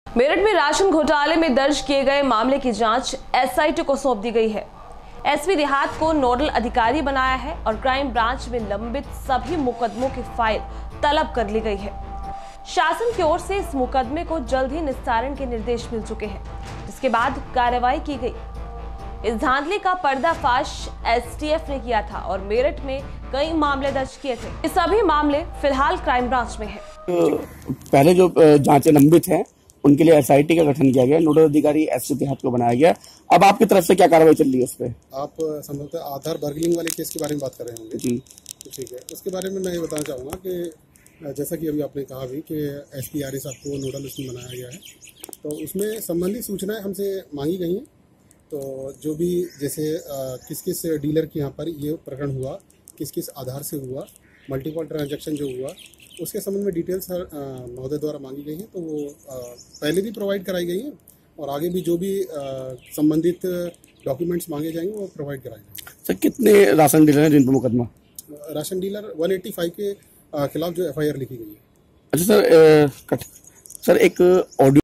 मेरठ में राशन घोटाले में दर्ज किए गए मामले की जांच एसआईटी को सौंप दी गई है। एसपी देहात को नोडल अधिकारी बनाया है और क्राइम ब्रांच में लंबित सभी मुकदमों की फाइल तलब कर ली गई है। शासन की ओर से इस मुकदमे को जल्द ही निस्तारण के निर्देश मिल चुके हैं, जिसके बाद कार्रवाई की गई। इस धांधली का पर्दाफाश एसटीएफ ने किया था और मेरठ में कई मामले दर्ज किए थे। ये सभी मामले फिलहाल क्राइम ब्रांच में हैं। पहले जो जांचें लंबित हैं उनके लिए एसआईटी का गठन किया गया, नोडल अधिकारी एसपी देहात को बनाया गया। अब आपकी तरफ से क्या कार्रवाई चल रही है उस पर? आप संभवतः आधार बर्गलिंग वाले केस के बारे में बात कर रहे होंगे जी। तो ठीक है, उसके बारे में मैं ये बताना चाहूँगा कि जैसा कि अभी आपने कहा भी कि एसपी आरए साहब को नोडल उसमें बनाया गया है, तो उसमें संबंधित सूचनाएं हमसे मांगी गई हैं। तो जो भी जैसे किस किस डीलर के यहाँ पर ये प्रकरण हुआ, किस किस आधार से हुआ, मल्टीपल ट्रांजैक्शन जो हुआ, उसके संबंध में डिटेल्स महोदय द्वारा मांगी गई हैं। तो वो पहले भी प्रोवाइड कराई गई हैं और आगे भी जो भी संबंधित डॉक्यूमेंट्स मांगे जाएंगे वो प्रोवाइड कराए जाएंगे। सर, कितने राशन डीलर हैं जिन पर मुकदमा? राशन डीलर 185 के खिलाफ जो एफआईआर लिखी गई है। अच्छा सर, एक ऑडियो